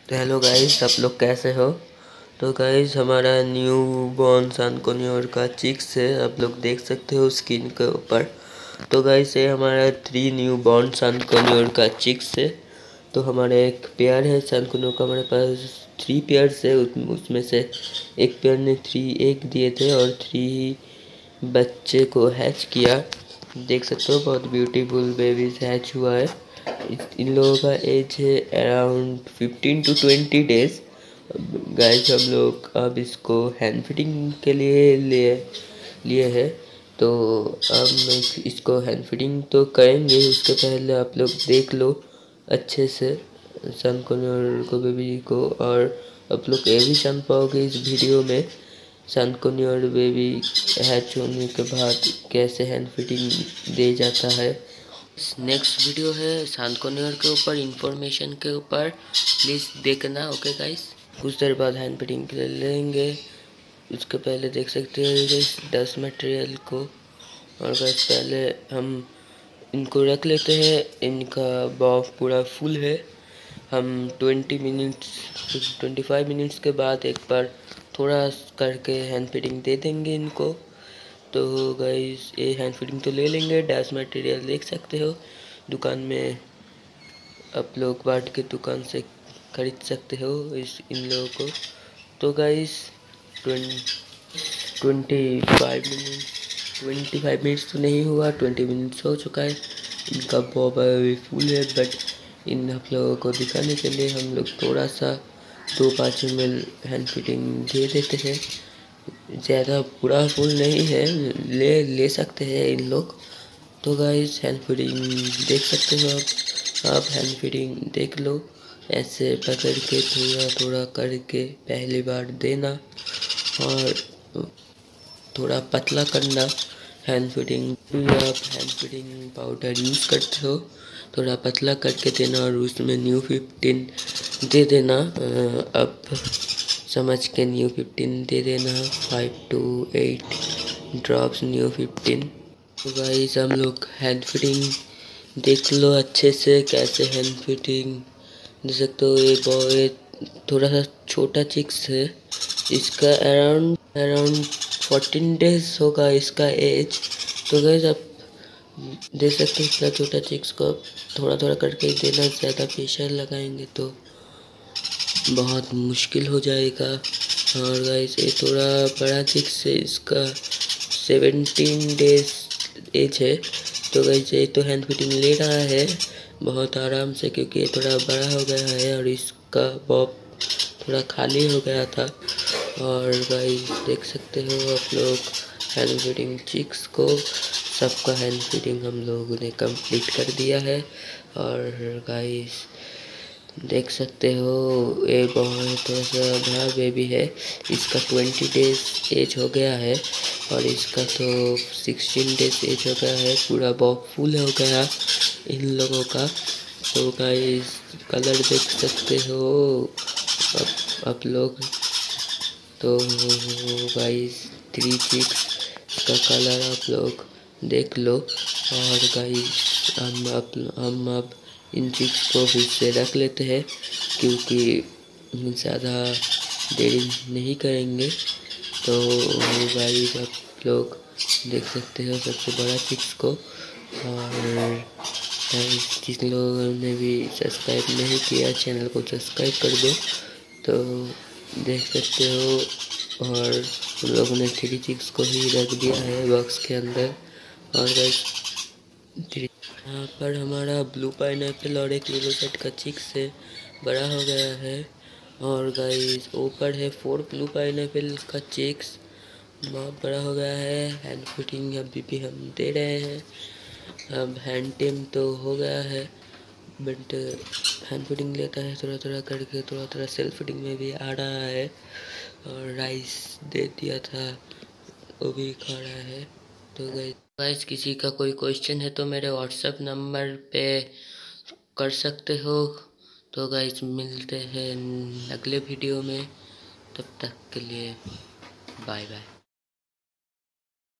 तो hello guys, आप लोग कैसे हो। तो गाइस हमारा न्यू बॉर्न सांकोनियोर का चिक्स है, आप लोग देख सकते हो स्क्रीन के ऊपर। तो गाइस ये हमारा 3 न्यू बॉर्न सांकोनियोर का चिक्स है। तो हमारा एक पेयर है सांकोनियोर का, हमारे पास 3 पेयर्स है। उसमें से एक पेयर ने 3 एग दिए थे और 3 बच्चे को हैच किया। देख सकते हो बहुत ब्यूटीफुल बेबीज हैच हुआ है। इन लोगों का एज है अराउंड 15 to 20 डेज। गाइस हम लोग अब इसको हैंड फिटिंग के लिए लिए है। तो अब इसको हैंड फिटिंग तो करेंगे, उसके पहले आप लोग देख लो अच्छे से सांकोनियोर को बेबी को। और आप लोग ये भी जान पाओगे इस वीडियो में सांकोनियोर बेबी हैच होने के बाद कैसे हैंड फिटिंग दे जाता है। नेक्स्ट वीडियो है सांकोनियोर के ऊपर, इंफॉर्मेशन के ऊपर, प्लीज़ देखना। ओके गाइस, कुछ देर बाद हैंड फिटिंग के लिए लेंगे। उसके पहले देख सकते हैं गाइस 10 मटेरियल को। और गाइस पहले हम इनको रख लेते हैं। इनका बॉक्स पूरा फुल है। हम 25 मिनट्स के बाद एक बार थोड़ा करके हैंड फिटिंग दे देंगे इनको। तो गाइस ये हैंड फिटिंग तो ले लेंगे। डैश मटेरियल देख सकते हो दुकान में, आप लोग बाट के दुकान से खरीद सकते हो इन लोगों को। तो गाइस 25 मिनट्स तो नहीं हुआ, 20 मिनट्स हो चुका है। इनका बॉब अभी फुल है, बट इन आप लोगों को दिखाने के लिए हम लोग थोड़ा सा 2-5 ml हैंड फिटिंग दे देते हैं। ज़्यादा पूरा फुल नहीं है, ले सकते हैं इन लोग। तो गाइस हैंड फीडिंग देख सकते हो आप हैंड फीडिंग देख लो। ऐसे पकड़ के थोड़ा थोड़ा करके पहली बार देना और थोड़ा पतला करना हैंड फीडिंग। आप हैंड फीडिंग पाउडर यूज़ करते हो, थोड़ा पतला करके देना और उसमें न्यू 15 दे देना। अब समझ के न्यू 15 दे देना, 5 to 8 ड्रॉप्स न्यू 15। तो गाइस हम लोग हैंड फिटिंग देख लो अच्छे से कैसे हैंड फिटिंग देख सकते हो। ये बहुत थोड़ा सा छोटा चिक्स है, इसका अराउंड 14 डेज होगा इसका एज। तो गाइस आप देख सकते हो इतना छोटा चिक्स को थोड़ा थोड़ा करके ही देना, ज़्यादा प्रेशर लगाएंगे तो बहुत मुश्किल हो जाएगा। और गाइस ये थोड़ा बड़ा चिक्स है, इसका 17 डेज एज है। तो गाइस ये तो हैंड फिटिंग ले रहा है बहुत आराम से, क्योंकि ये थोड़ा बड़ा हो गया है और इसका बॉब थोड़ा खाली हो गया था। और गाइस देख सकते हो आप लोग हैंड फिटिंग चिक्स को, सबका हैंड फिटिंग हम लोगों ने कंप्लीट कर दिया है। और गाइस देख सकते हो ये बहुत थोड़ा सा बड़ा बेबी है, इसका 20 डेज एज हो गया है और इसका तो 16 डेज एज हो गया है। पूरा बॉब फुल हो गया इन लोगों का। तो गाइस कलर देख सकते हो आप लोग। तो गाइस 3 चिक्स का कलर आप लोग देख लो। और गाइस हम अब इन चिक्स को फिर से रख लेते हैं, क्योंकि ज़्यादा देरी नहीं करेंगे। तो गाइस आप लोग देख सकते हो सबसे बड़ा चिक्स को। और जिस लोगों ने भी सब्सक्राइब नहीं किया चैनल को सब्सक्राइब कर दो। तो देख सकते हो और उन लोगों ने 3 चिक्स को ही रख दिया है बॉक्स के अंदर। और गाइस यहाँ पर हमारा ब्लू पाइनएप्पल और एक येलो सेट का चिक्स है, बड़ा हो गया है। और गाइस ऊपर है 4 ब्लू पाइनएप्पल का चिक्स, बहुत बड़ा हो गया है। हैंड फिटिंग अभी भी हम दे रहे हैं। अब हैंड टेम तो हो गया है, बट हैंड फिटिंग लेता है थोड़ा थोड़ा करके, थोड़ा थोड़ा सेल्फ फिटिंग में भी आ रहा है। और राइस दे दिया था वो भी खा रहा है। तो गाइस किसी का कोई क्वेश्चन है तो मेरे व्हाट्सएप नंबर पे कर सकते हो। तो गाइस मिलते हैं अगले वीडियो में, तब तक के लिए बाय बाय।